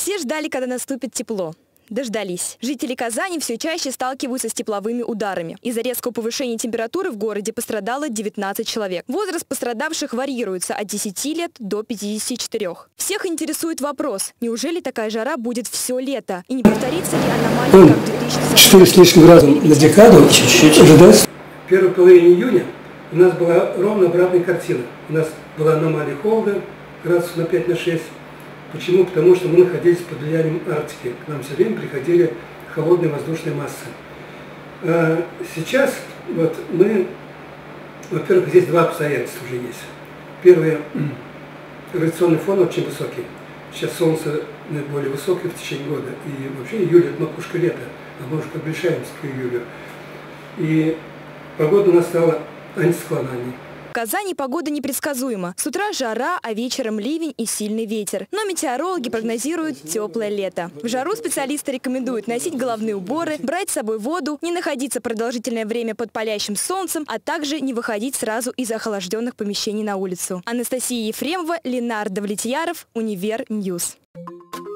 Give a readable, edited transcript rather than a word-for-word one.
Все ждали, когда наступит тепло. Дождались. Жители Казани все чаще сталкиваются с тепловыми ударами. Из-за резкого повышения температуры в городе пострадало 19 человек. Возраст пострадавших варьируется от 10 лет до 54. Всех интересует вопрос, неужели такая жара будет все лето? И не повторится ли аномалия, как в 2040 4 с лишним градусов на декаду чуть-чуть ожидается. В первой половине июня у нас была ровно обратная картина. У нас была аномалия холода, градусов на 5-6. Почему? Потому что мы находились под влиянием Арктики. К нам все время приходили холодные воздушные массы. Сейчас вот мы, во-первых, здесь два обстоятельства уже есть. Первое, радиационный фон очень высокий. Сейчас солнце наиболее высокое в течение года. И вообще июль – это макушка лета, а мы уже приближаемся к июлю. И погода у нас стала антициклональной. В Казани погода непредсказуема. С утра жара, а вечером ливень и сильный ветер. Но метеорологи прогнозируют теплое лето. В жару специалисты рекомендуют носить головные уборы, брать с собой воду, не находиться продолжительное время под палящим солнцем, а также не выходить сразу из охлажденных помещений на улицу. Анастасия Ефремова, Ленар Давлетьяров, Универ Ньюс.